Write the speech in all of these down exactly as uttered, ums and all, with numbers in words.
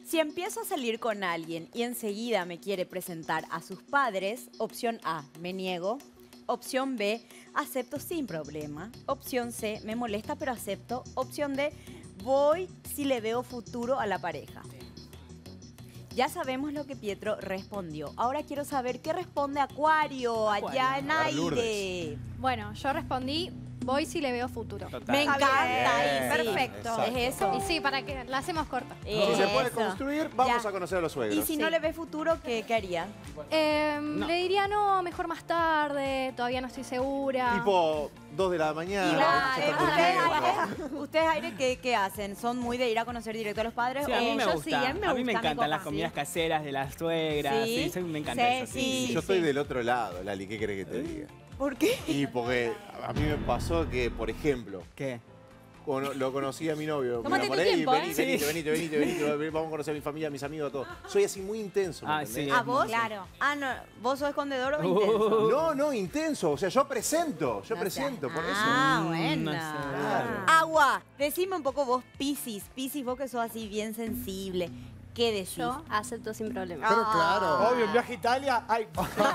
Si empiezo a salir con alguien y enseguida me quiere presentar a sus padres, opción A, me niego. Opción B, acepto sin problema. Opción C, me molesta pero acepto. Opción D, voy si le veo futuro a la pareja. Ya sabemos lo que Pietro respondió. Ahora quiero saber qué responde Acuario, allá en aire. Bueno, yo respondí, voy si le veo futuro. Total. Me encanta. Bien. Sí. Perfecto. Exacto. ¿Es eso? Y sí, para que la hacemos corta. Si se puede Eso. construir, vamos Ya. a conocer a los suegros. Y si no le ve futuro, ¿qué, qué haría? Eh, No. Le diría, no, mejor más tarde, todavía no estoy segura. Tipo dos de la mañana. Claro, se están ¿ustedes, durmiendo. aire, ¿Ustedes, aire, qué, qué hacen? ¿Son muy de ir a conocer directo a los padres? Sí, o a mí me yo gusta. sí, a mí me, a mí me gusta, encantan las copa. comidas caseras de las suegras. Sí. Sí, sí, me encanta Sí, eso. Sí, sí. sí. Yo estoy del otro lado, Lali, ¿qué querés que te diga? ¿Por qué? Y porque a mí me pasó que, por ejemplo, ¿Qué? cono- lo conocí a mi novio, me Tómate tu enamoré y tiempo, vení, ¿eh? venite, Sí. venite, venite, venite, vamos a conocer a mi familia, a mis amigos, a todos. Soy así muy intenso, ¿me Ah, entendés? sí. ¿A vos? Claro. Ah, no. ¿Vos sos escondedor o Uh. intenso? No, no, intenso. O sea, yo presento, yo No presento, sé. por eso. Ah, Mm, bueno. no sé. Claro. Agua, decime un poco vos, Piscis. Piscis, vos que sos así bien sensible. ¿Qué decís? Yo acepto sin problema. Pero claro. Obvio, en viaje a Italia, ay.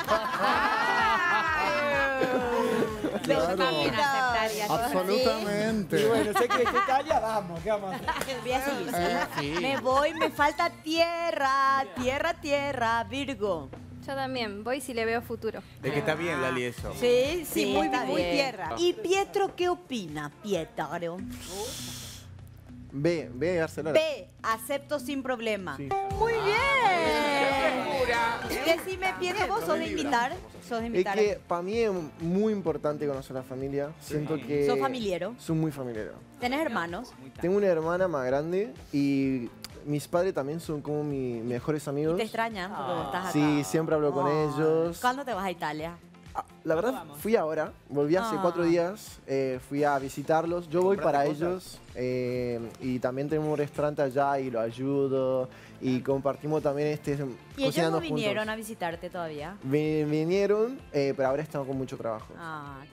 Yo Claro. también aceptaría. Absolutamente. Y bueno, sé que es Italia, vamos, ¿qué vamos a hacer? Voy a seguir, Eh, ¿sí? sí. Me voy, me falta tierra, tierra, tierra, Virgo. Yo también, voy si le veo futuro. Es que está bien, Lali, eso. Sí, sí, muy- está muy bien. tierra. ¿Y Pietro qué opina, Pietro? Ve, ve Barcelona. B, acepto sin problema. Sí. Muy bien. Decime, Pietro, ¿vos sos de invitar? ¿Sos de Es invitar? que para mí es muy importante conocer a la familia. Siento que... ¿Sos familiero? Soy muy familiero. ¿Tenés hermanos? Tengo una hermana más grande y mis padres también son como mis mejores ¿Y amigos. te extrañan porque vos estás acá? Sí, siempre hablo con Ay. ellos. ¿Cuándo te vas a Italia? Ah, La verdad, fui ahora, volví hace Ah. cuatro días, eh, fui a visitarlos. Yo voy ¿Compraste para cosas? ellos eh, y también tenemos un restaurante allá y lo ayudo y compartimos también este ¿Y ellos cocinando no vinieron juntos. a visitarte todavía? Vi- Vinieron, eh, pero ahora estamos con mucho trabajo. Ah,